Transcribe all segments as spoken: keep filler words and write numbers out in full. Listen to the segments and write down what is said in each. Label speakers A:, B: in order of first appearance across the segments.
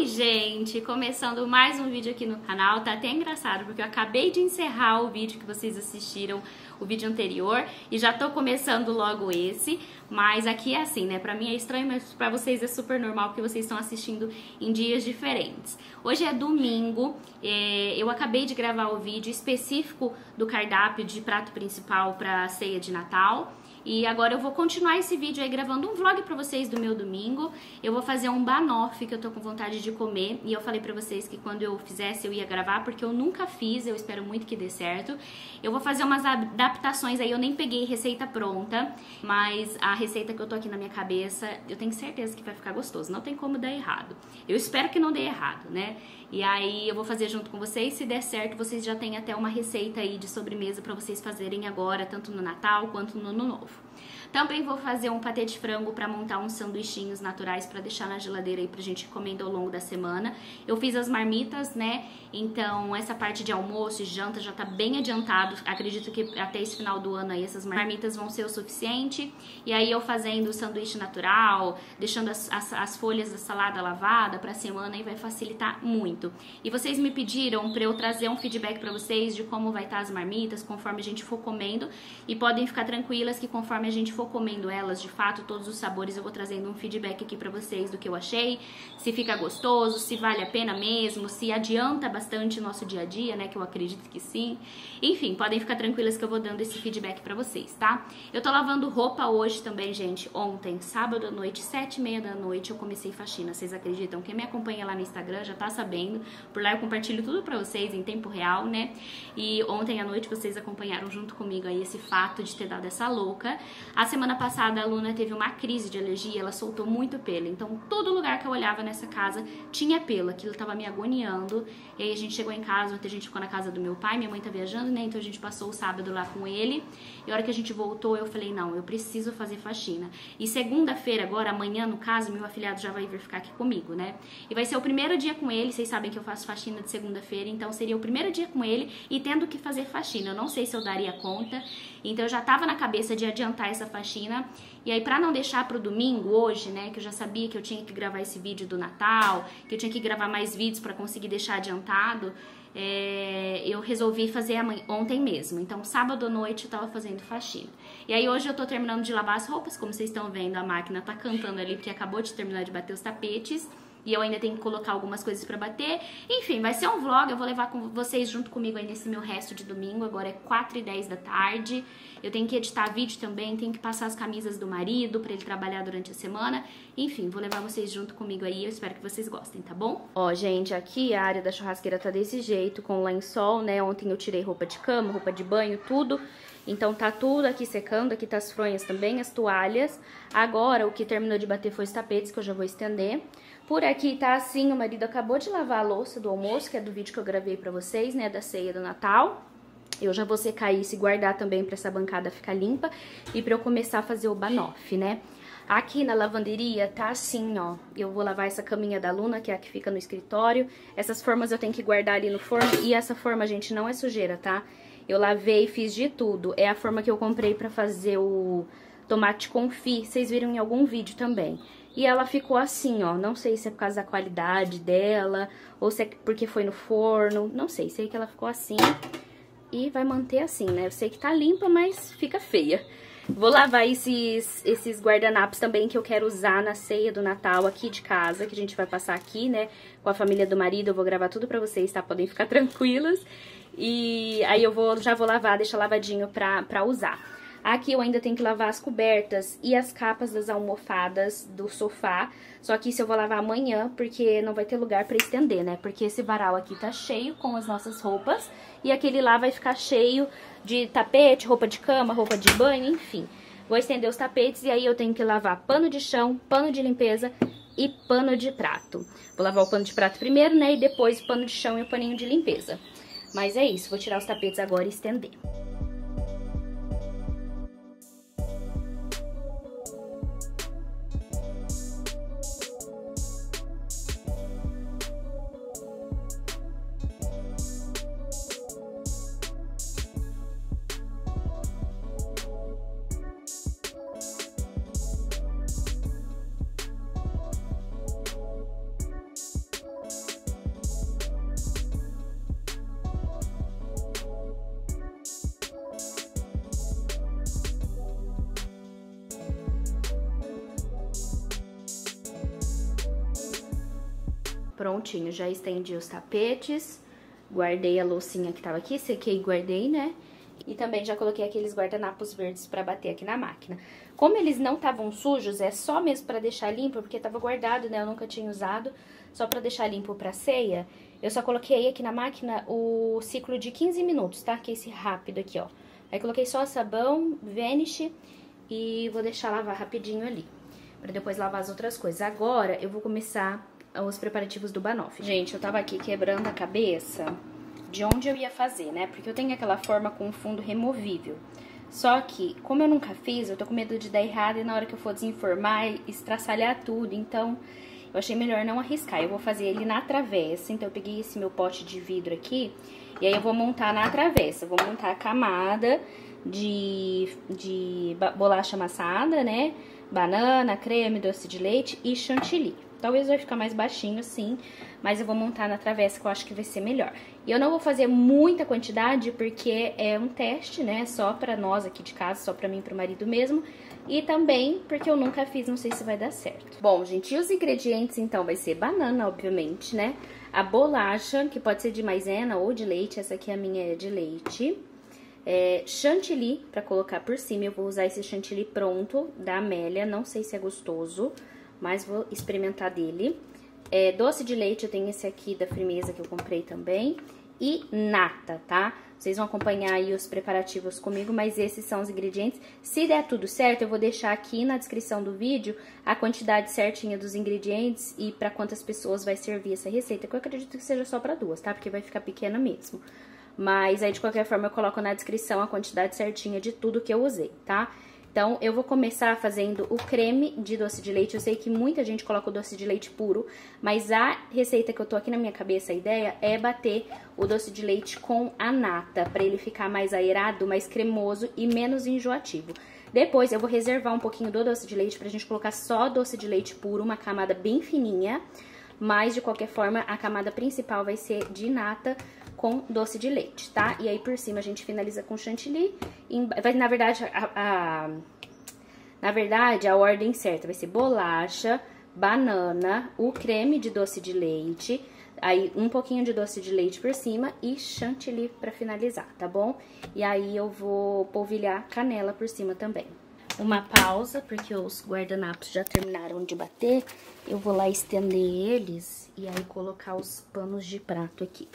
A: gente, começando mais um vídeo aqui no canal. Tá até engraçado porque eu acabei de encerrar o vídeo que vocês assistiram, o vídeo anterior, e já tô começando logo esse. Mas aqui é assim, né? Pra mim é estranho, mas pra vocês é super normal porque vocês estão assistindo em dias diferentes. Hoje é domingo, é, eu acabei de gravar o vídeo específico do cardápio de prato principal pra ceia de Natal. E agora eu vou continuar esse vídeo aí gravando um vlog pra vocês do meu domingo. Eu vou fazer um banoffee que eu tô com vontade de comer. E eu falei pra vocês que quando eu fizesse eu ia gravar, porque eu nunca fiz, eu espero muito que dê certo. Eu vou fazer umas adaptações aí, eu nem peguei receita pronta, mas a receita que eu tô aqui na minha cabeça, eu tenho certeza que vai ficar gostoso. Não tem como dar errado. Eu espero que não dê errado, né? E aí eu vou fazer junto com vocês. Se der certo, vocês já têm até uma receita aí de sobremesa pra vocês fazerem agora, tanto no Natal quanto no Ano Novo. Também vou fazer um patê de frango para montar uns sanduichinhos naturais para deixar na geladeira aí pra gente ir comendo ao longo da semana. Eu fiz as marmitas, né? Então essa parte de almoço e janta já tá bem adiantado. Acredito que até esse final do ano aí essas marmitas vão ser o suficiente. E aí eu fazendo o sanduíche natural, deixando as, as, as folhas da salada lavada pra semana, aí vai facilitar muito. E vocês me pediram para eu trazer um feedback para vocês de como vai estar as marmitas conforme a gente for comendo. E podem ficar tranquilas que conforme a gente for comendo elas, de fato, todos os sabores, eu vou trazendo um feedback aqui pra vocês do que eu achei, se fica gostoso, se vale a pena mesmo, se adianta bastante o nosso dia a dia, né, que eu acredito que sim. Enfim, podem ficar tranquilas que eu vou dando esse feedback pra vocês, tá? Eu tô lavando roupa hoje também, gente. Ontem, sábado à noite, sete e meia da noite, eu comecei faxina. Vocês acreditam? Quem me acompanha lá no Instagram já tá sabendo. Por lá eu compartilho tudo pra vocês em tempo real, né? E ontem à noite vocês acompanharam junto comigo aí esse fato de ter dado essa louca. A semana passada a Luna teve uma crise de alergia, ela soltou muito pelo, então todo lugar que eu olhava nessa casa tinha pelo, aquilo tava me agoniando. E aí a gente chegou em casa, ontem a gente ficou na casa do meu pai, minha mãe tá viajando, né, então a gente passou o sábado lá com ele, e a hora que a gente voltou eu falei, não, eu preciso fazer faxina. E segunda-feira agora, amanhã no caso, meu afilhado já vai vir ficar aqui comigo, né, e vai ser o primeiro dia com ele, vocês sabem que eu faço faxina de segunda-feira, então seria o primeiro dia com ele e tendo que fazer faxina, eu não sei se eu daria conta, então eu já tava na cabeça de adiantar essa faxina. E aí, pra não deixar pro domingo, hoje, né, que eu já sabia que eu tinha que gravar esse vídeo do Natal, que eu tinha que gravar mais vídeos pra conseguir deixar adiantado, é, eu resolvi fazer ontem mesmo. Então, sábado à noite eu tava fazendo faxina. E aí, hoje eu tô terminando de lavar as roupas, como vocês estão vendo, a máquina tá cantando ali, porque acabou de terminar de bater os tapetes. E eu ainda tenho que colocar algumas coisas pra bater. Enfim, vai ser um vlog, eu vou levar com vocês junto comigo aí nesse meu resto de domingo. Agora é quatro e dez da tarde. Eu tenho que editar vídeo também, tenho que passar as camisas do marido pra ele trabalhar durante a semana. Enfim, vou levar vocês junto comigo aí, eu espero que vocês gostem, tá bom? Ó, gente, aqui a área da churrasqueira tá desse jeito, com lençol, né? Ontem eu tirei roupa de cama, roupa de banho, tudo. Então tá tudo aqui secando, aqui tá as fronhas também, as toalhas. Agora o que terminou de bater foi os tapetes, que eu já vou estender. Por aqui tá assim, o marido acabou de lavar a louça do almoço, que é do vídeo que eu gravei pra vocês, né, da ceia do Natal. Eu já vou secar isso e guardar também pra essa bancada ficar limpa e pra eu começar a fazer o banoffee, né. Aqui na lavanderia tá assim, ó, eu vou lavar essa caminha da Luna, que é a que fica no escritório. Essas formas eu tenho que guardar ali no forno e essa forma, gente, não é sujeira, tá? Eu lavei, fiz de tudo. É a forma que eu comprei pra fazer o tomate confit, vocês viram em algum vídeo também. E ela ficou assim, ó, não sei se é por causa da qualidade dela, ou se é porque foi no forno, não sei, sei que ela ficou assim e vai manter assim, né? Eu sei que tá limpa, mas fica feia. Vou lavar esses, esses guardanapos também que eu quero usar na ceia do Natal aqui de casa, que a gente vai passar aqui, né, com a família do marido. Eu vou gravar tudo pra vocês, tá? Podem ficar tranquilas. E aí eu vou, já vou lavar, deixar lavadinho pra, pra usar. Aqui eu ainda tenho que lavar as cobertas e as capas das almofadas do sofá. Só que isso eu vou lavar amanhã, porque não vai ter lugar pra estender, né? Porque esse varal aqui tá cheio com as nossas roupas. E aquele lá vai ficar cheio de tapete, roupa de cama, roupa de banho, enfim. Vou estender os tapetes e aí eu tenho que lavar pano de chão, pano de limpeza e pano de prato. Vou lavar o pano de prato primeiro, né? E depois o pano de chão e o paninho de limpeza. Mas é isso, vou tirar os tapetes agora e estender. prontinho. Já estendi os tapetes, guardei a loucinha que tava aqui, sequei e guardei, né? E também já coloquei aqueles guardanapos verdes pra bater aqui na máquina. Como eles não estavam sujos, é só mesmo pra deixar limpo, porque tava guardado, né? Eu nunca tinha usado, só pra deixar limpo pra ceia. Eu só coloquei aqui na máquina o ciclo de quinze minutos, tá? Que é esse rápido aqui, ó. Aí coloquei só sabão, Vanish e vou deixar lavar rapidinho ali, pra depois lavar as outras coisas. Agora eu vou começar os preparativos do banoffee. Gente, eu tava aqui quebrando a cabeça de onde eu ia fazer, né? Porque eu tenho aquela forma com fundo removível. Só que, como eu nunca fiz, eu tô com medo de dar errado e na hora que eu for desenformar, estraçalhar tudo. Então, eu achei melhor não arriscar. Eu vou fazer ele na travessa. Então, eu peguei esse meu pote de vidro aqui e aí eu vou montar na travessa. Eu vou montar a camada de, de bolacha amassada, né? Banana, creme, doce de leite e chantilly. Talvez vai ficar mais baixinho assim, mas eu vou montar na travessa que eu acho que vai ser melhor. E eu não vou fazer muita quantidade porque é um teste, né? Só pra nós aqui de casa, só pra mim e pro marido mesmo. E também porque eu nunca fiz, não sei se vai dar certo. Bom, gente, e os ingredientes então vai ser banana, obviamente, né? A bolacha, que pode ser de maisena ou de leite, essa aqui a minha é de leite. É, chantilly pra colocar por cima, eu vou usar esse chantilly pronto da Amélia, não sei se é gostoso, mas vou experimentar dele. É, doce de leite, eu tenho esse aqui da Firmeza que eu comprei também. E nata, tá? Vocês vão acompanhar aí os preparativos comigo, mas esses são os ingredientes. Se der tudo certo, eu vou deixar aqui na descrição do vídeo a quantidade certinha dos ingredientes e pra quantas pessoas vai servir essa receita, que eu acredito que seja só pra duas, tá? Porque vai ficar pequena mesmo. Mas aí, de qualquer forma, eu coloco na descrição a quantidade certinha de tudo que eu usei, tá? Então, eu vou começar fazendo o creme de doce de leite. Eu sei que muita gente coloca o doce de leite puro, mas a receita que eu tô aqui na minha cabeça, a ideia é bater o doce de leite com a nata, pra ele ficar mais aerado, mais cremoso e menos enjoativo. Depois, eu vou reservar um pouquinho do doce de leite pra gente colocar só doce de leite puro, uma camada bem fininha. Mas, de qualquer forma, a camada principal vai ser de nata com doce de leite, tá? E aí, por cima, a gente finaliza com chantilly. Vai, na verdade, a, a, na verdade, a ordem certa vai ser bolacha, banana, o creme de doce de leite, aí um pouquinho de doce de leite por cima e chantilly pra finalizar, tá bom? E aí, eu vou polvilhar canela por cima também. Uma pausa, porque os guardanapos já terminaram de bater. Eu vou lá estender eles e aí colocar os panos de prato aqui.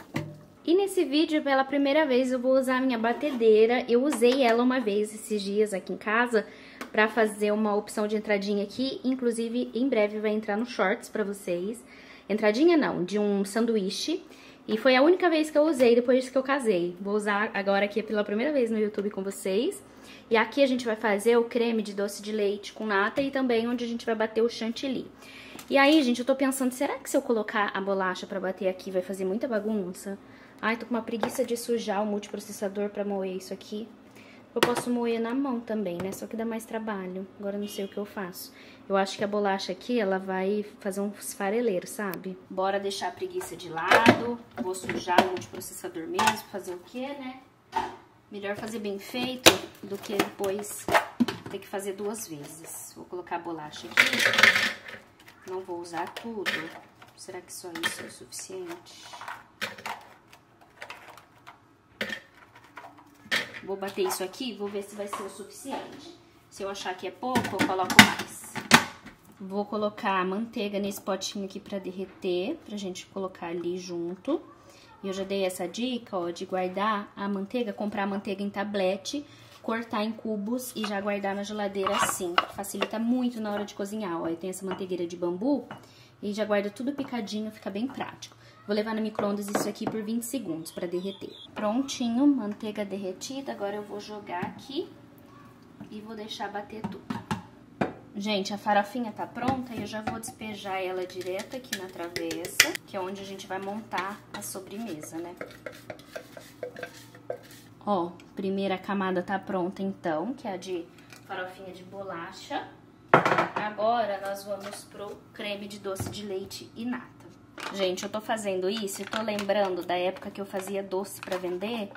A: E nesse vídeo, pela primeira vez, eu vou usar a minha batedeira. Eu usei ela uma vez esses dias aqui em casa pra fazer uma opção de entradinha aqui. Inclusive, em breve vai entrar no shorts pra vocês. Entradinha não, de um sanduíche. E foi a única vez que eu usei depois que eu casei. Vou usar agora aqui pela primeira vez no YouTube com vocês. E aqui a gente vai fazer o creme de doce de leite com nata e também onde a gente vai bater o chantilly. E aí, gente, eu tô pensando, será que se eu colocar a bolacha pra bater aqui vai fazer muita bagunça? Ai, tô com uma preguiça de sujar o multiprocessador pra moer isso aqui. Eu posso moer na mão também, né? Só que dá mais trabalho. Agora eu não sei o que eu faço. Eu acho que a bolacha aqui, ela vai fazer um esfareleiro, sabe? Bora deixar a preguiça de lado. Vou sujar o multiprocessador mesmo. Fazer o quê, né? Melhor fazer bem feito do que depois ter que fazer duas vezes. Vou colocar a bolacha aqui. Não vou usar tudo. Será que só isso é o suficiente? Vou bater isso aqui, vou ver se vai ser o suficiente. Se eu achar que é pouco, eu coloco mais. Vou colocar a manteiga nesse potinho aqui pra derreter, pra gente colocar ali junto. E eu já dei essa dica, ó, de guardar a manteiga, comprar a manteiga em tablete, cortar em cubos e já guardar na geladeira assim. Facilita muito na hora de cozinhar, ó. Eu tenho essa manteigueira de bambu e já guarda tudo picadinho, fica bem prático. Vou levar no micro-ondas isso aqui por vinte segundos pra derreter. Prontinho, manteiga derretida. Agora eu vou jogar aqui e vou deixar bater tudo. Gente, a farofinha tá pronta e eu já vou despejar ela direto aqui na travessa, que é onde a gente vai montar a sobremesa, né? Ó, primeira camada tá pronta então, que é a de farofinha de bolacha. Agora nós vamos pro creme de doce de leite e nata. Gente, eu tô fazendo isso e tô lembrando da época que eu fazia doce pra vender,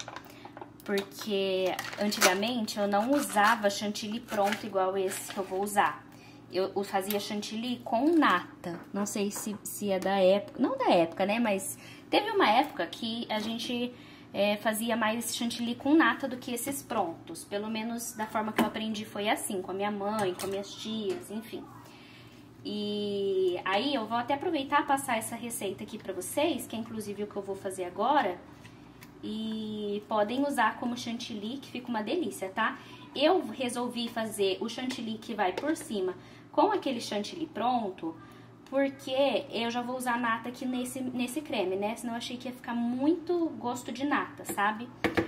A: porque antigamente eu não usava chantilly pronto igual esse que eu vou usar. eu fazia chantilly com nata. Não sei se, se é da época, não da época, né? Mas teve uma época que a gente é, fazia mais chantilly com nata do que esses prontos. Pelo menos da forma que eu aprendi foi assim, com a minha mãe, com minhas tias, enfim. E aí eu vou até aproveitar e passar essa receita aqui pra vocês, que é inclusive o que eu vou fazer agora. E podem usar como chantilly, que fica uma delícia, tá? Eu resolvi fazer o chantilly que vai por cima com aquele chantilly pronto, porque eu já vou usar nata aqui nesse, nesse creme, né? Senão eu achei que ia ficar muito gosto de nata, sabe?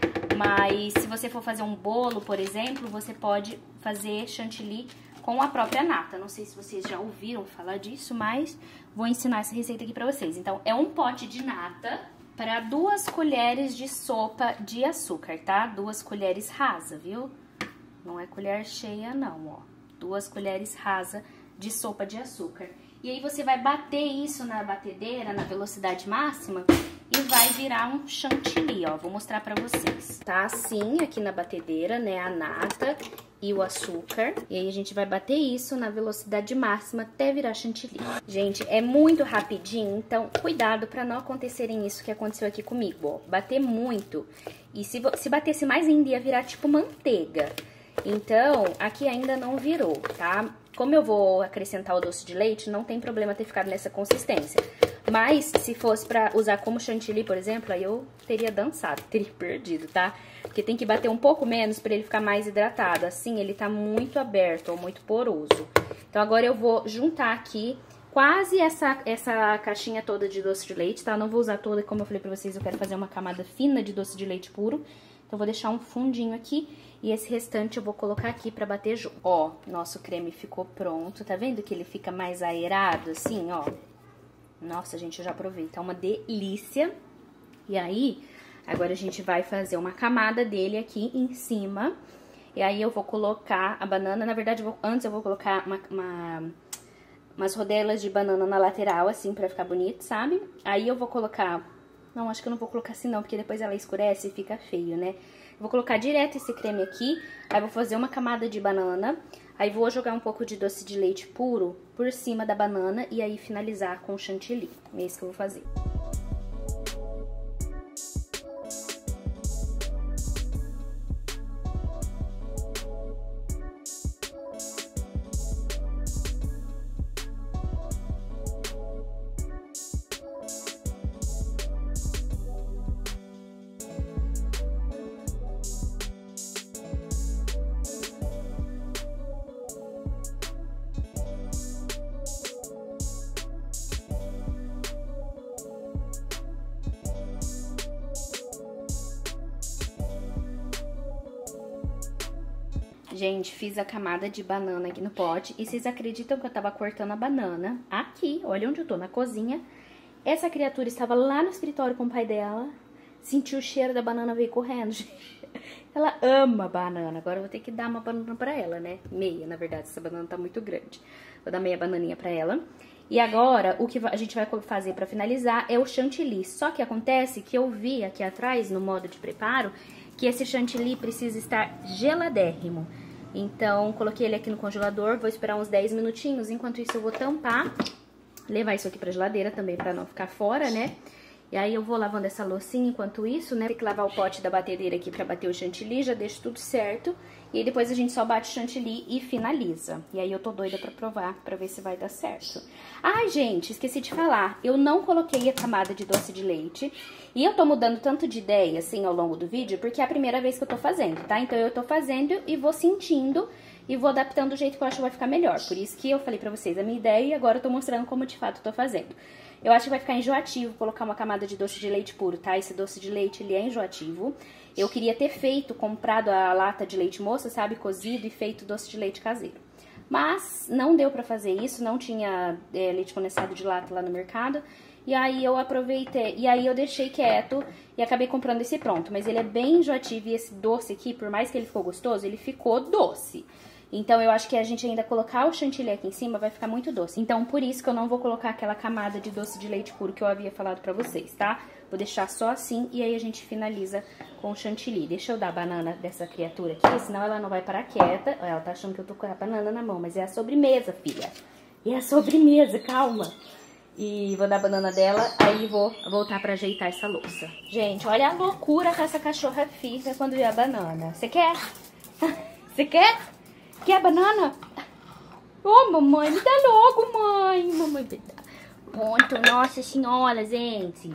A: Mas se você for fazer um bolo, por exemplo, você pode fazer chantilly com a própria nata. Não sei se vocês já ouviram falar disso, mas vou ensinar essa receita aqui pra vocês. Então, é um pote de nata para duas colheres de sopa de açúcar, tá? Duas colheres rasa, viu? Não é colher cheia, não, ó. Duas colheres rasa de sopa de açúcar. E aí você vai bater isso na batedeira, na velocidade máxima, e vai virar um chantilly, ó. Vou mostrar pra vocês. Tá assim, aqui na batedeira, né, a nata e o açúcar. E aí a gente vai bater isso na velocidade máxima até virar chantilly. Gente, é muito rapidinho, então cuidado pra não acontecerem isso que aconteceu aqui comigo, ó. Bater muito. E se, se batesse mais ainda, ia virar tipo manteiga. Então, aqui ainda não virou, tá? Como eu vou acrescentar o doce de leite, não tem problema ter ficado nessa consistência. Mas, se fosse pra usar como chantilly, por exemplo, aí eu teria dançado, teria perdido, tá? Porque tem que bater um pouco menos pra ele ficar mais hidratado. Assim, ele tá muito aberto ou muito poroso. Então, agora eu vou juntar aqui quase essa, essa caixinha toda de doce de leite, tá? Não vou usar toda, como eu falei pra vocês, eu quero fazer uma camada fina de doce de leite puro. Então, eu vou deixar um fundinho aqui e esse restante eu vou colocar aqui pra bater junto. Ó, nosso creme ficou pronto. Tá vendo que ele fica mais aerado assim, ó? Nossa, gente, eu já provei. Tá uma delícia. E aí, agora a gente vai fazer uma camada dele aqui em cima. E aí eu vou colocar a banana. Na verdade, eu vou, antes eu vou colocar uma, uma, umas rodelas de banana na lateral, assim, pra ficar bonito, sabe? Aí eu vou colocar... Não, acho que eu não vou colocar assim não, porque depois ela escurece e fica feio, né? Eu vou colocar direto esse creme aqui, aí vou fazer uma camada de banana, aí vou jogar um pouco de doce de leite puro por cima da banana e aí finalizar com chantilly. É isso que eu vou fazer. Gente, fiz a camada de banana aqui no pote. E vocês acreditam que eu tava cortando a banana aqui, olha onde eu tô, na cozinha. Essa criatura estava lá no escritório com o pai dela. Sentiu o cheiro da banana, veio correndo, gente. Ela ama banana. Agora eu vou ter que dar uma banana pra ela, né? Meia, na verdade, essa banana tá muito grande. Vou dar meia bananinha pra ela. E agora, o que a gente vai fazer pra finalizar é o chantilly. Só que acontece que eu vi aqui atrás, no modo de preparo, que esse chantilly precisa estar geladérrimo. Então, coloquei ele aqui no congelador, vou esperar uns dez minutinhos. Enquanto isso, eu vou tampar, levar isso aqui pra geladeira também, pra não ficar fora, né? E aí, eu vou lavando essa loucinha enquanto isso, né? Tem que lavar o pote da batedeira aqui pra bater o chantilly, já deixo tudo certo. E aí, depois a gente só bate o chantilly e finaliza. E aí, eu tô doida pra provar, pra ver se vai dar certo. Ai, gente, esqueci de falar. Eu não coloquei a camada de doce de leite. E eu tô mudando tanto de ideia, assim, ao longo do vídeo, porque é a primeira vez que eu tô fazendo, tá? Então, eu tô fazendo e vou sentindo e vou adaptando do jeito que eu acho que vai ficar melhor. Por isso que eu falei pra vocês a minha ideia e agora eu tô mostrando como de fato eu tô fazendo. Eu acho que vai ficar enjoativo colocar uma camada de doce de leite puro, tá? Esse doce de leite, ele é enjoativo. Eu queria ter feito, comprado a lata de leite moça, sabe? Cozido e feito doce de leite caseiro. Mas não deu pra fazer isso, não tinha é, leite condensado de lata lá no mercado. E aí eu aproveitei, e aí eu deixei quieto e acabei comprando esse pronto. Mas ele é bem enjoativo e esse doce aqui, por mais que ele ficou gostoso, ele ficou doce. Então eu acho que a gente ainda colocar o chantilly aqui em cima vai ficar muito doce. Então por isso que eu não vou colocar aquela camada de doce de leite puro que eu havia falado pra vocês, tá? Vou deixar só assim e aí a gente finaliza com o chantilly. Deixa eu dar a banana dessa criatura aqui, senão ela não vai parar quieta. Ela tá achando que eu tô com a banana na mão, mas é a sobremesa, filha. É a sobremesa, calma. E vou dar a banana dela, aí vou voltar pra ajeitar essa louça. Gente, olha a loucura que essa cachorra fica quando vê a banana. Você quer? Você quer? Quer banana? Ô, oh, mamãe, me dá logo, mãe. Mamãe, me dá. Pronto, nossa senhora, gente.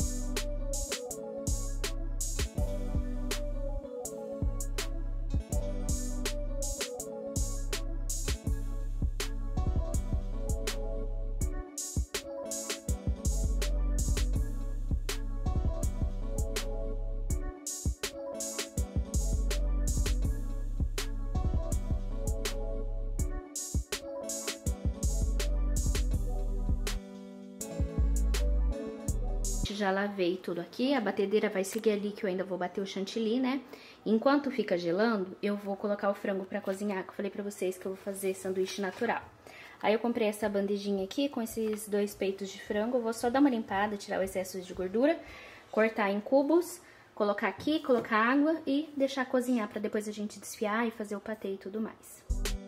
A: Já lavei tudo aqui, a batedeira vai seguir ali que eu ainda vou bater o chantilly, né? Enquanto fica gelando, eu vou colocar o frango pra cozinhar, que eu falei pra vocês que eu vou fazer sanduíche natural. Aí eu comprei essa bandejinha aqui com esses dois peitos de frango, eu vou só dar uma limpada, tirar o excesso de gordura, cortar em cubos, colocar aqui, colocar água e deixar cozinhar pra depois a gente desfiar e fazer o patê e tudo mais.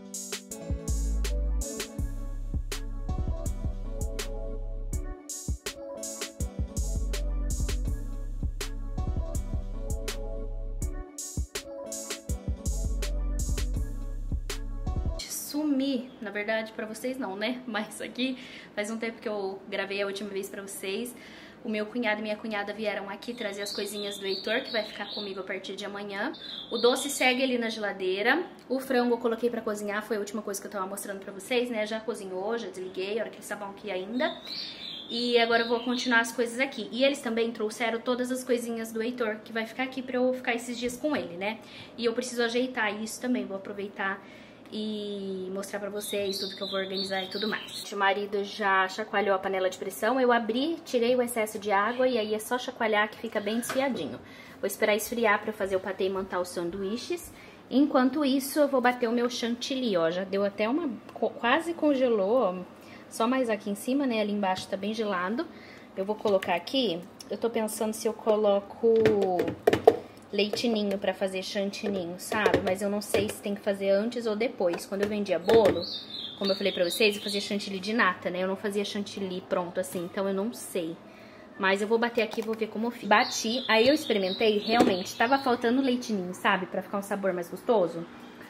A: Sumi, na verdade pra vocês não, né? Mas aqui faz um tempo que eu gravei a última vez pra vocês. O meu cunhado e minha cunhada vieram aqui trazer as coisinhas do Heitor, que vai ficar comigo a partir de amanhã. O doce segue ali na geladeira. O frango eu coloquei pra cozinhar, foi a última coisa que eu tava mostrando pra vocês, né? Já cozinhou, já desliguei, a hora que eles estavam aqui ainda. E agora eu vou continuar as coisas aqui. E eles também trouxeram todas as coisinhas do Heitor, que vai ficar aqui pra eu ficar esses dias com ele, né? E eu preciso ajeitar isso também, vou aproveitar e mostrar pra vocês tudo que eu vou organizar e tudo mais. O marido já chacoalhou a panela de pressão, eu abri, tirei o excesso de água e aí é só chacoalhar que fica bem desfiadinho. Vou esperar esfriar pra eu fazer o patê e montar os sanduíches. Enquanto isso, eu vou bater o meu chantilly, ó, já deu até uma... quase congelou, ó, só mais aqui em cima, né, ali embaixo tá bem gelado. Eu vou colocar aqui, eu tô pensando se eu coloco leite ninho pra fazer chantininho, sabe? Mas eu não sei se tem que fazer antes ou depois. Quando eu vendia bolo, como eu falei pra vocês, eu fazia chantilly de nata, né? Eu não fazia chantilly pronto assim, então eu não sei. Mas eu vou bater aqui e vou ver como fica. Bati, aí eu experimentei, realmente, tava faltando leite ninho, sabe? Pra ficar um sabor mais gostoso.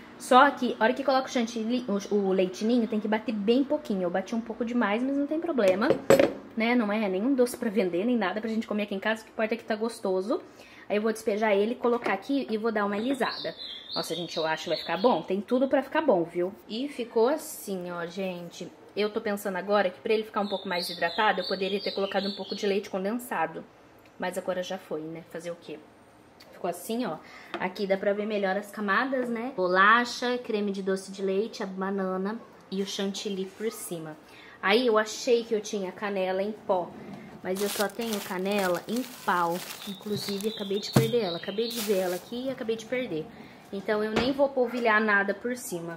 A: Só que, a hora que coloca o chantilly, o, o leite ninho, tem que bater bem pouquinho. Eu bati um pouco demais, mas não tem problema, né? Não é nenhum doce pra vender, nem nada pra gente comer aqui em casa, o que importa é que tá gostoso. Aí eu vou despejar ele, colocar aqui e vou dar uma alisada. Nossa, gente, eu acho que vai ficar bom. Tem tudo pra ficar bom, viu? E ficou assim, ó, gente. Eu tô pensando agora que pra ele ficar um pouco mais hidratado, eu poderia ter colocado um pouco de leite condensado. Mas agora já foi, né? Fazer o quê? Ficou assim, ó. Aqui dá pra ver melhor as camadas, né? Bolacha, creme de doce de leite, a banana e o chantilly por cima. Aí eu achei que eu tinha canela em pó, mas eu só tenho canela em pau. Inclusive, acabei de perder ela. Acabei de ver ela aqui e acabei de perder. Então, eu nem vou polvilhar nada por cima.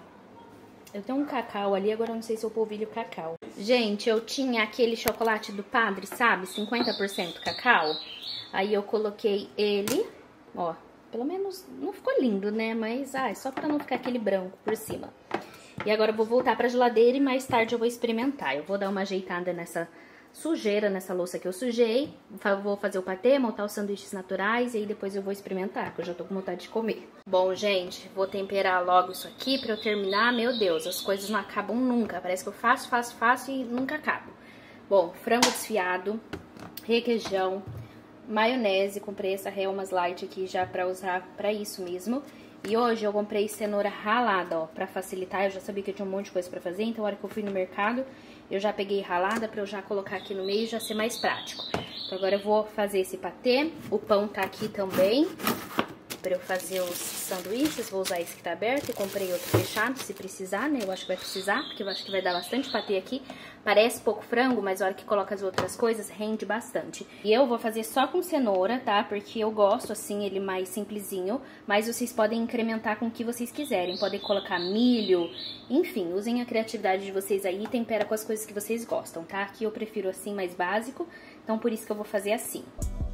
A: Eu tenho um cacau ali, agora eu não sei se eu polvilho cacau. Gente, eu tinha aquele chocolate do Padre, sabe? cinquenta por cento cacau. Aí eu coloquei ele, ó. Pelo menos, não ficou lindo, né? Mas, ai, só pra não ficar aquele branco por cima. E agora eu vou voltar pra geladeira e mais tarde eu vou experimentar. Eu vou dar uma ajeitada nessa sujeira, nessa louça que eu sujei. Vou fazer o patê, montar os sanduíches naturais e aí depois eu vou experimentar, que eu já tô com vontade de comer. Bom, gente, vou temperar logo isso aqui pra eu terminar. Meu Deus, as coisas não acabam nunca. Parece que eu faço, faço, faço e nunca acabo. Bom, frango desfiado, requeijão, maionese. Comprei essa Hellmann's Light aqui já pra usar pra isso mesmo. E hoje eu comprei cenoura ralada, ó, pra facilitar. Eu já sabia que eu tinha um monte de coisa pra fazer, então a hora que eu fui no mercado, eu já peguei ralada pra eu já colocar aqui no meio e já ser mais prático. Então agora eu vou fazer esse patê. O pão tá aqui também pra eu fazer os sanduíches. Vou usar esse que tá aberto e comprei outro fechado, se precisar, né? Eu acho que vai precisar, porque eu acho que vai dar bastante patê aqui. Parece pouco frango, mas a hora que coloca as outras coisas, rende bastante. E eu vou fazer só com cenoura, tá? Porque eu gosto, assim, ele mais simplesinho. Mas vocês podem incrementar com o que vocês quiserem. Podem colocar milho, enfim, usem a criatividade de vocês aí e tempera com as coisas que vocês gostam, tá? Aqui eu prefiro assim, mais básico, então por isso que eu vou fazer assim.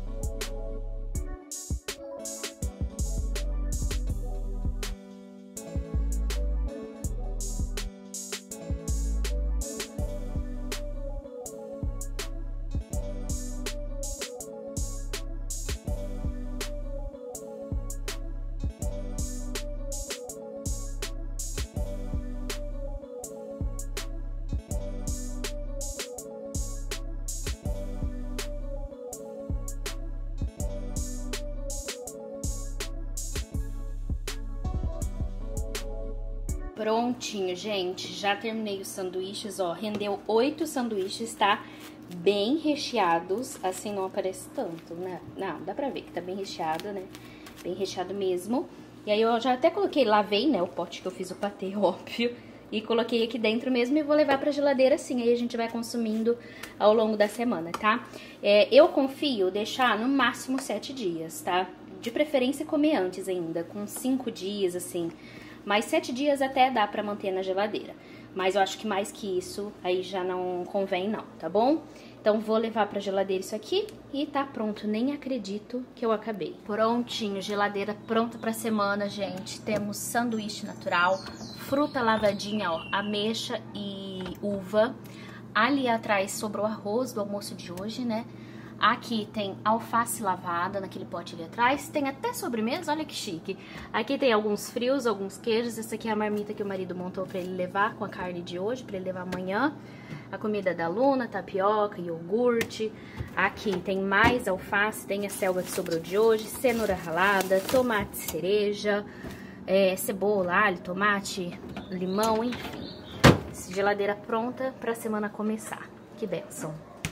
A: Prontinho, gente, já terminei os sanduíches, ó, rendeu oito sanduíches, tá? Bem recheados, assim não aparece tanto, né? Não, dá pra ver que tá bem recheado, né? Bem recheado mesmo. E aí eu já até coloquei, lavei, né, o pote que eu fiz o patê, óbvio, e coloquei aqui dentro mesmo e vou levar pra geladeira assim, aí a gente vai consumindo ao longo da semana, tá? É, eu confio deixar no máximo sete dias, tá? De preferência comer antes ainda, com cinco dias, assim... Mas sete dias até dá pra manter na geladeira. Mas eu acho que mais que isso, aí já não convém não, tá bom? Então vou levar pra geladeira isso aqui e tá pronto. Nem acredito que eu acabei. Prontinho, geladeira pronta pra semana, gente. Temos sanduíche natural, fruta lavadinha, ó, ameixa e uva. Ali atrás sobrou arroz do almoço de hoje, né? Aqui tem alface lavada naquele pote ali atrás. Tem até sobremesa, olha que chique. Aqui tem alguns frios, alguns queijos. Essa aqui é a marmita que o marido montou pra ele levar com a carne de hoje, pra ele levar amanhã. A comida da Luna, tapioca, iogurte. Aqui tem mais alface, tem a selga que sobrou de hoje, cenoura ralada, tomate cereja, é, cebola, alho, tomate, limão, enfim. Geladeira pronta pra semana começar. Que bênção.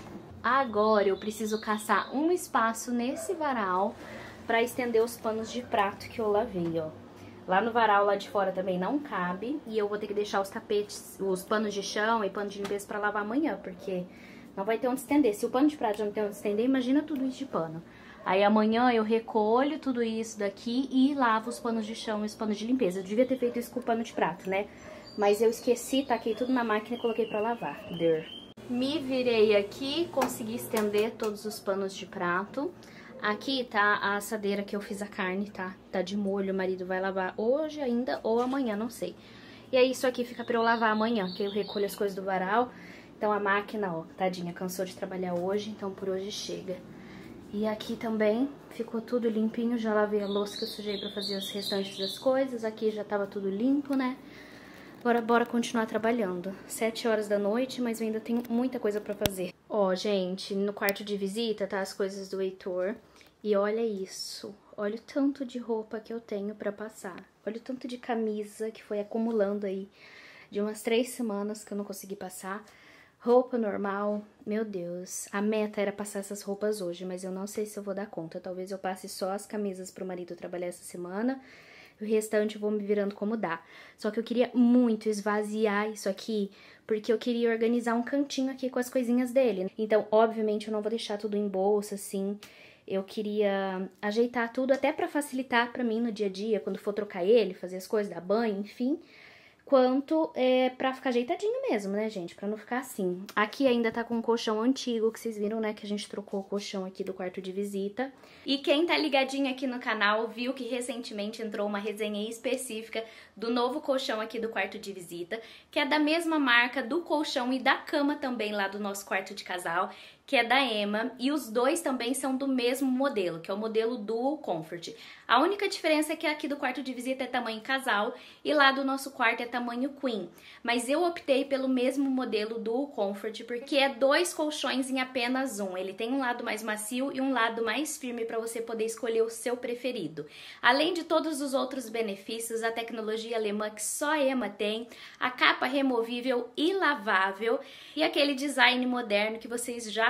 A: Agora eu preciso caçar um espaço nesse varal pra estender os panos de prato que eu lavei, ó. Lá no varal, lá de fora também não cabe e eu vou ter que deixar os tapetes, os panos de chão e pano de limpeza pra lavar amanhã, porque não vai ter onde estender. Se o pano de prato já não tem onde estender, imagina tudo isso de pano. Aí amanhã eu recolho tudo isso daqui e lavo os panos de chão e os panos de limpeza. Eu devia ter feito isso com o pano de prato, né? Mas eu esqueci, taquei tudo na máquina e coloquei pra lavar. Der. Me virei aqui, consegui estender todos os panos de prato. Aqui tá a assadeira que eu fiz a carne, tá? Tá de molho, o marido vai lavar hoje ainda ou amanhã, não sei. E aí isso aqui fica pra eu lavar amanhã, que eu recolho as coisas do varal. Então a máquina, ó, tadinha, cansou de trabalhar hoje, então por hoje chega. E aqui também ficou tudo limpinho, já lavei a louça que eu sujei pra fazer os restantes das coisas. Aqui já tava tudo limpo, né? Agora bora continuar trabalhando. Sete horas da noite, mas eu ainda tenho muita coisa pra fazer. Ó, gente, no quarto de visita tá as coisas do Heitor. E olha isso. Olha o tanto de roupa que eu tenho pra passar. Olha o tanto de camisa que foi acumulando aí de umas três semanas que eu não consegui passar. Roupa normal, meu Deus. A meta era passar essas roupas hoje, mas eu não sei se eu vou dar conta. Talvez eu passe só as camisas pro marido trabalhar essa semana. O restante eu vou me virando como dá. Só que eu queria muito esvaziar isso aqui, porque eu queria organizar um cantinho aqui com as coisinhas dele. Então, obviamente, eu não vou deixar tudo em bolsa, assim. Eu queria ajeitar tudo, até pra facilitar pra mim no dia a dia, quando for trocar ele, fazer as coisas, dar banho, enfim. Quanto é, pra ficar ajeitadinho mesmo, né, gente? Pra não ficar assim. Aqui ainda tá com um colchão antigo, que vocês viram, né? Que a gente trocou o colchão aqui do quarto de visita. E quem tá ligadinho aqui no canal viu que recentemente entrou uma resenha específica do novo colchão aqui do quarto de visita, que é da mesma marca do colchão e da cama também lá do nosso quarto de casal, que é da Ema, e os dois também são do mesmo modelo, que é o modelo Dual Comfort. A única diferença é que aqui do quarto de visita é tamanho casal e lá do nosso quarto é tamanho queen. Mas eu optei pelo mesmo modelo Dual Comfort porque é dois colchões em apenas um. Ele tem um lado mais macio e um lado mais firme para você poder escolher o seu preferido. Além de todos os outros benefícios, a tecnologia alemã que só a Ema tem, a capa removível e lavável e aquele design moderno que vocês já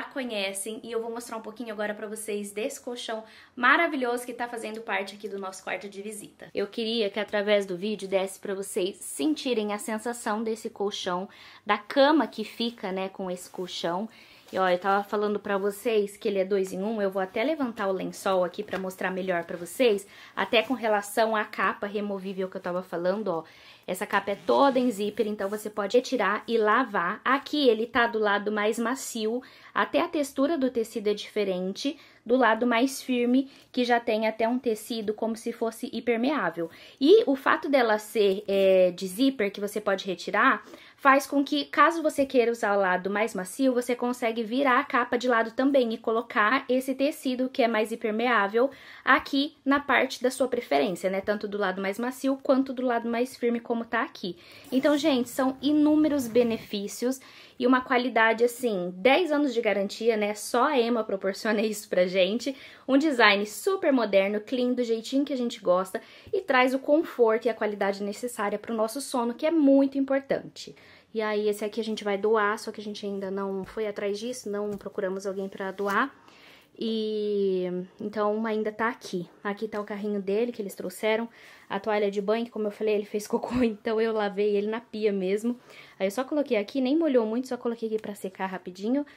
A: conhecem e eu vou mostrar um pouquinho agora pra vocês desse colchão maravilhoso que tá fazendo parte aqui do nosso quarto de visita. Eu queria que através do vídeo desse pra vocês sentirem a sensação desse colchão, da cama que fica, né, com esse colchão. E ó, eu tava falando pra vocês que ele é dois em um, eu vou até levantar o lençol aqui pra mostrar melhor pra vocês, até com relação à capa removível que eu tava falando, ó. Essa capa é toda em zíper, então você pode retirar e lavar. Aqui ele tá do lado mais macio, até a textura do tecido é diferente, do lado mais firme, que já tem até um tecido como se fosse impermeável. E o fato dela ser é, de zíper, que você pode retirar, faz com que, caso você queira usar o lado mais macio, você consegue virar a capa de lado também e colocar esse tecido, que é mais impermeável, aqui na parte da sua preferência, né? Tanto do lado mais macio, quanto do lado mais firme, como tá aqui. Então, gente, são inúmeros benefícios e uma qualidade, assim, dez anos de garantia, né? Só a Ema proporciona isso pra gente. Um design super moderno, clean, do jeitinho que a gente gosta e traz o conforto e a qualidade necessária pro nosso sono, que é muito importante. E aí, esse aqui a gente vai doar, só que a gente ainda não foi atrás disso, não procuramos alguém pra doar. E então ainda tá aqui. Aqui tá o carrinho dele que eles trouxeram. A toalha de banho, que como eu falei, ele fez cocô, então eu lavei ele na pia mesmo. Aí eu só coloquei aqui, nem molhou muito, só coloquei aqui pra secar rapidinho.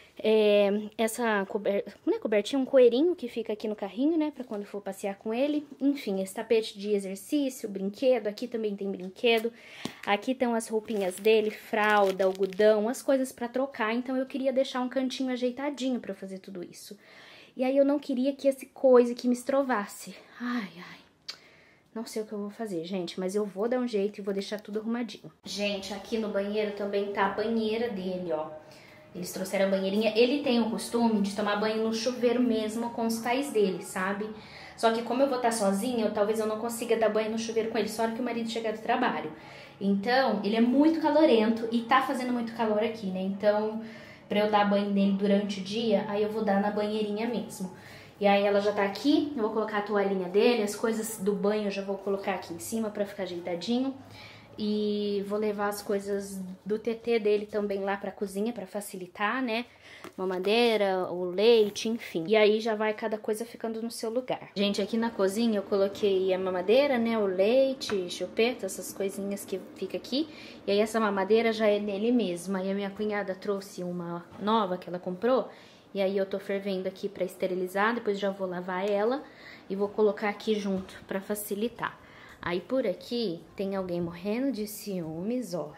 A: É, essa coberta, não é cobertinha, um coeirinho que fica aqui no carrinho, né, pra quando for passear com ele. Enfim, esse tapete de exercício, brinquedo, aqui também tem brinquedo. Aqui estão as roupinhas dele, fralda, algodão, as coisas pra trocar. Então eu queria deixar um cantinho ajeitadinho pra fazer tudo isso. E aí eu não queria que esse coisa que me estrovasse. Ai, ai. Não sei o que eu vou fazer, gente, mas eu vou dar um jeito e vou deixar tudo arrumadinho. Gente, aqui no banheiro também tá a banheira dele, ó. Eles trouxeram a banheirinha. Ele tem o costume de tomar banho no chuveiro mesmo com os pais dele, sabe? Só que como eu vou estar sozinha, eu, talvez eu não consiga dar banho no chuveiro com ele, só hora que o marido chegar do trabalho. Então, ele é muito calorento e tá fazendo muito calor aqui, né? Então, pra eu dar banho nele durante o dia, aí eu vou dar na banheirinha mesmo. E aí ela já tá aqui, eu vou colocar a toalhinha dele, as coisas do banho eu já vou colocar aqui em cima pra ficar ajeitadinho. E vou levar as coisas do T T dele também lá pra cozinha pra facilitar, né? Mamadeira, o leite, enfim. E aí já vai cada coisa ficando no seu lugar. Gente, aqui na cozinha eu coloquei a mamadeira, né? O leite, chupeta, essas coisinhas que fica aqui. E aí essa mamadeira já é nele mesmo. Aí a minha cunhada trouxe uma nova que ela comprou. E aí eu tô fervendo aqui pra esterilizar, depois já vou lavar ela e vou colocar aqui junto pra facilitar. Aí por aqui tem alguém morrendo de ciúmes, ó.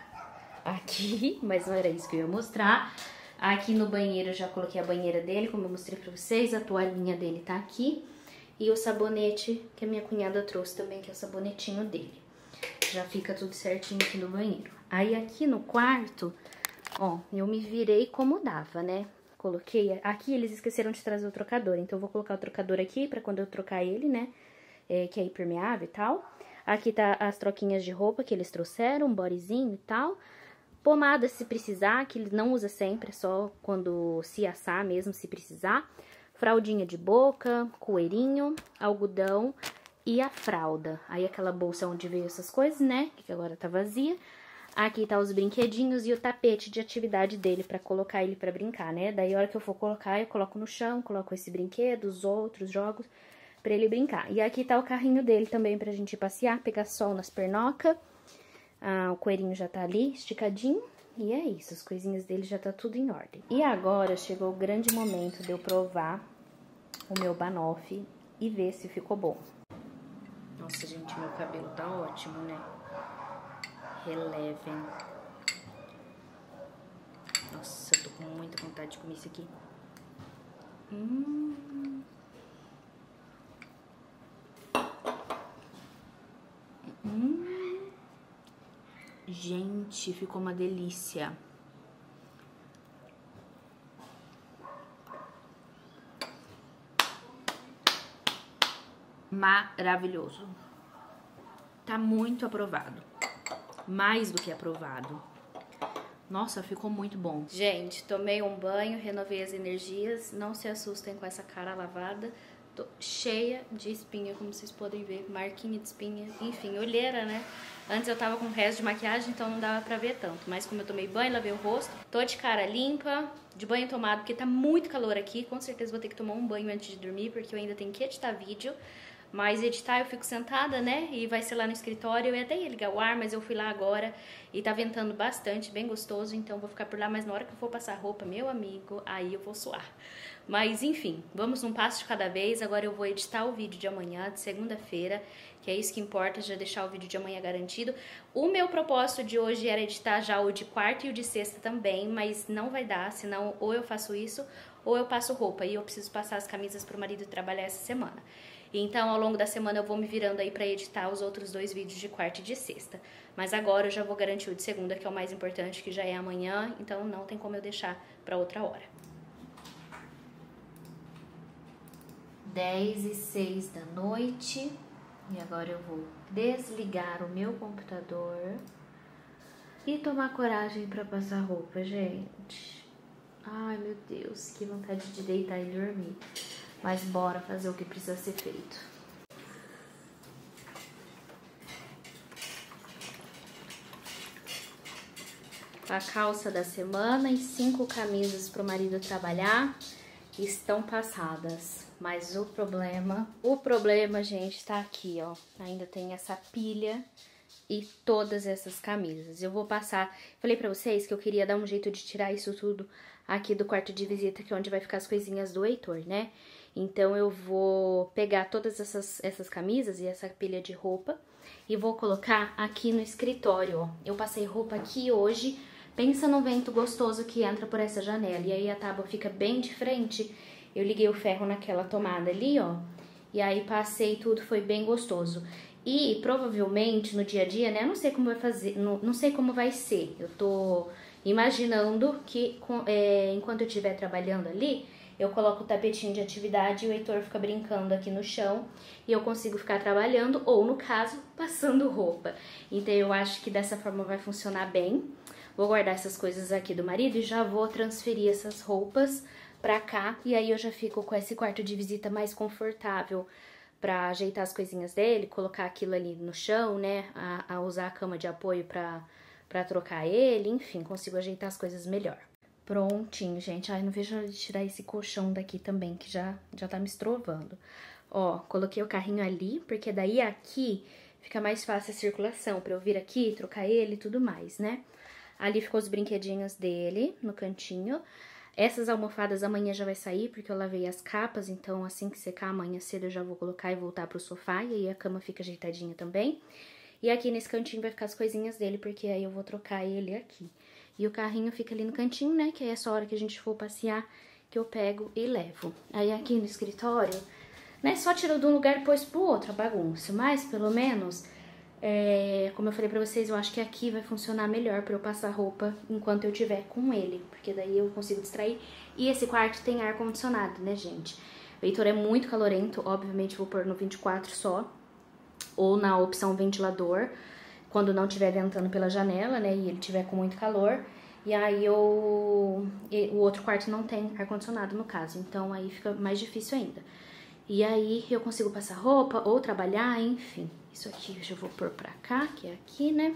A: Aqui, mas não era isso que eu ia mostrar. Aqui no banheiro eu já coloquei a banheira dele, como eu mostrei pra vocês. A toalhinha dele tá aqui. E o sabonete que a minha cunhada trouxe também, que é o sabonetinho dele. Já fica tudo certinho aqui no banheiro. Aí aqui no quarto, ó, eu me virei como dava, né? Coloquei... Aqui eles esqueceram de trazer o trocador, então eu vou colocar o trocador aqui pra quando eu trocar ele, né? É, que é impermeável e tal. Aqui tá as troquinhas de roupa que eles trouxeram, um bodyzinho e tal. Pomada se precisar, que ele não usa sempre, é só quando se assar mesmo, se precisar. Fraldinha de boca, coeirinho, algodão e a fralda. Aí aquela bolsa onde veio essas coisas, né, que agora tá vazia. Aqui tá os brinquedinhos e o tapete de atividade dele pra colocar ele pra brincar, né. Daí a hora que eu for colocar, eu coloco no chão, coloco esse brinquedo, os outros jogos pra ele brincar. E aqui tá o carrinho dele também pra gente passear, pegar sol nas pernocas. Ah, o coelhinho já tá ali, esticadinho. E é isso, as coisinhas dele já tá tudo em ordem. E agora chegou o grande momento de eu provar o meu banoffee e ver se ficou bom. Nossa, gente, meu cabelo tá ótimo, né? Relevem. Nossa, eu tô com muita vontade de comer isso aqui. Hum... Hum. Gente, ficou uma delícia. Maravilhoso. Tá muito aprovado. Mais do que aprovado. Nossa, ficou muito bom. Gente, tomei um banho, renovei as energias. Não se assustem com essa cara lavada. Tô cheia de espinha, como vocês podem ver, marquinha de espinha, enfim, olheira, né? Antes eu tava com resto de maquiagem, então não dava pra ver tanto. Mas como eu tomei banho, lavei o rosto, tô de cara limpa, de banho tomado, porque tá muito calor aqui. Com certeza vou ter que tomar um banho antes de dormir, porque eu ainda tenho que editar vídeo. Mas editar eu fico sentada, né? E vai ser lá no escritório. Eu ia até ia ligar o ar, mas eu fui lá agora e tá ventando bastante, bem gostoso. Então vou ficar por lá, mas na hora que eu for passar roupa, meu amigo, aí eu vou suar. Mas enfim, vamos um passo de cada vez. Agora eu vou editar o vídeo de amanhã, de segunda-feira, que é isso que importa, já deixar o vídeo de amanhã garantido. O meu propósito de hoje era editar já o de quarta e o de sexta também, mas não vai dar, senão ou eu faço isso ou eu passo roupa. E eu preciso passar as camisas pro marido trabalhar essa semana. Então, ao longo da semana eu vou me virando aí pra editar os outros dois vídeos de quarta e de sexta. Mas agora eu já vou garantir o de segunda, que é o mais importante, que já é amanhã, então não tem como eu deixar pra outra hora. dez e seis da noite, e agora eu vou desligar o meu computador e tomar coragem pra passar roupa, gente. Ai, meu Deus, que vontade de deitar e dormir. Mas bora fazer o que precisa ser feito. A calça da semana e cinco camisas pro marido trabalhar estão passadas. Mas o problema, o problema, gente, tá aqui, ó. Ainda tem essa pilha e todas essas camisas. Eu vou passar... Falei pra vocês que eu queria dar um jeito de tirar isso tudo aqui do quarto de visita, que é onde vai ficar as coisinhas do Heitor, né? Então eu vou pegar todas essas, essas camisas e essa pilha de roupa e vou colocar aqui no escritório, ó. Eu passei roupa aqui hoje, pensa no vento gostoso que entra por essa janela. E aí a tábua fica bem de frente. Eu liguei o ferro naquela tomada ali, ó. E aí passei tudo, foi bem gostoso. E provavelmente no dia a dia, né, eu não sei como vai fazer, não, não sei como vai ser. Eu tô imaginando que é, enquanto eu estiver trabalhando ali, eu coloco o tapetinho de atividade e o Heitor fica brincando aqui no chão e eu consigo ficar trabalhando ou, no caso, passando roupa. Então eu acho que dessa forma vai funcionar bem. Vou guardar essas coisas aqui do marido e já vou transferir essas roupas pra cá. E aí eu já fico com esse quarto de visita mais confortável pra ajeitar as coisinhas dele, colocar aquilo ali no chão, né, a, a usar a cama de apoio pra, pra trocar ele, enfim, consigo ajeitar as coisas melhor. Prontinho, gente. Ai, não vejo a hora de tirar esse colchão daqui também, que já, já tá me estrovando. Ó, coloquei o carrinho ali, porque daí aqui fica mais fácil a circulação, pra eu vir aqui, trocar ele e tudo mais, né? Ali ficou os brinquedinhos dele, no cantinho. Essas almofadas amanhã já vai sair, porque eu lavei as capas, então assim que secar amanhã cedo eu já vou colocar e voltar pro sofá, e aí a cama fica ajeitadinha também. E aqui nesse cantinho vai ficar as coisinhas dele, porque aí eu vou trocar ele aqui. E o carrinho fica ali no cantinho, né, que é essa hora que a gente for passear, que eu pego e levo. Aí aqui no escritório, né, só tirou de um lugar e pôs pro outro a bagunça, mas pelo menos... É, como eu falei pra vocês, eu acho que aqui vai funcionar melhor pra eu passar roupa enquanto eu tiver com ele, porque daí eu consigo distrair. E esse quarto tem ar-condicionado, né, gente? O Heitor é muito calorento, obviamente vou pôr no vinte e quatro só, ou na opção ventilador, quando não estiver ventando pela janela, né, e ele tiver com muito calor. E aí eu, o outro quarto não tem ar-condicionado no caso, então aí fica mais difícil ainda. E aí eu consigo passar roupa ou trabalhar, enfim. Isso aqui eu já vou pôr pra cá, que é aqui, né?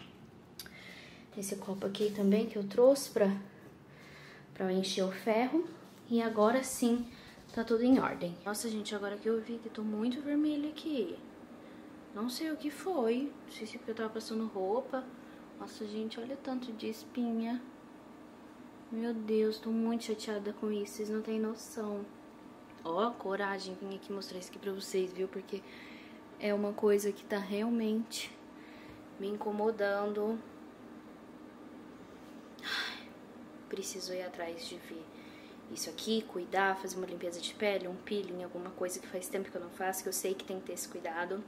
A: Esse copo aqui também que eu trouxe pra, pra eu encher o ferro. E agora sim, tá tudo em ordem. Nossa, gente, agora que eu vi que tô muito vermelha aqui. Não sei o que foi. Não sei se é porque eu tava passando roupa. Nossa, gente, olha o tanto de espinha. Meu Deus, tô muito chateada com isso. Vocês não têm noção. Ó, coragem, vim aqui mostrar isso aqui pra vocês, viu? Porque é uma coisa que tá realmente me incomodando. Ai, preciso ir atrás de ver isso aqui, cuidar, fazer uma limpeza de pele, um peeling, alguma coisa que faz tempo que eu não faço, que eu sei que tem que ter esse cuidado.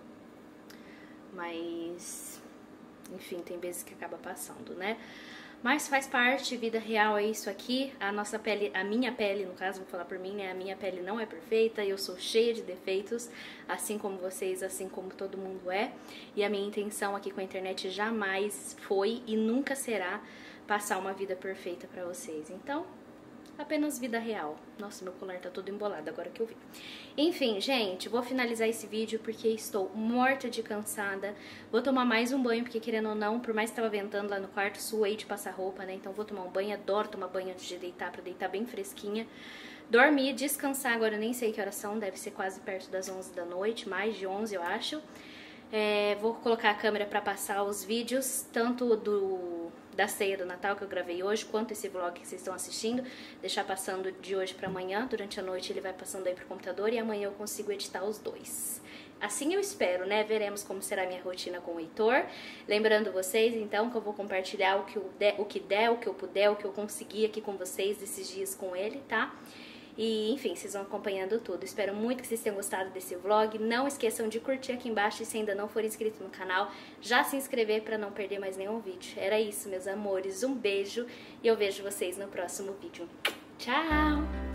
A: Mas, enfim, tem vezes que acaba passando, né? Mas faz parte, vida real é isso aqui. A nossa pele, a minha pele, no caso, vou falar por mim, né? A minha pele não é perfeita, eu sou cheia de defeitos, assim como vocês, assim como todo mundo é. E a minha intenção aqui com a internet jamais foi e nunca será passar uma vida perfeita pra vocês. Então, apenas vida real. Nossa, meu colar tá todo embolado agora que eu vi. Enfim, gente, vou finalizar esse vídeo porque estou morta de cansada. Vou tomar mais um banho, porque querendo ou não, por mais que tava ventando lá no quarto, suei de passar roupa, né? Então vou tomar um banho, adoro tomar banho antes de deitar, pra deitar bem fresquinha. Dormir, descansar, agora eu nem sei que horas são, deve ser quase perto das onze da noite, mais de onze eu acho. É, vou colocar a câmera pra passar os vídeos, tanto do... da ceia do Natal que eu gravei hoje, quanto esse vlog que vocês estão assistindo, deixar passando de hoje pra amanhã, durante a noite ele vai passando aí pro computador e amanhã eu consigo editar os dois. Assim eu espero, né? Veremos como será a minha rotina com o Heitor. Lembrando vocês, então, que eu vou compartilhar o que, eu der, o que der, o que eu puder, o que eu conseguir aqui com vocês esses dias com ele, tá? E, enfim, vocês vão acompanhando tudo. Espero muito que vocês tenham gostado desse vlog. Não esqueçam de curtir aqui embaixo e se ainda não for inscrito no canal, já se inscrever para não perder mais nenhum vídeo. Era isso, meus amores. Um beijo e eu vejo vocês no próximo vídeo. Tchau!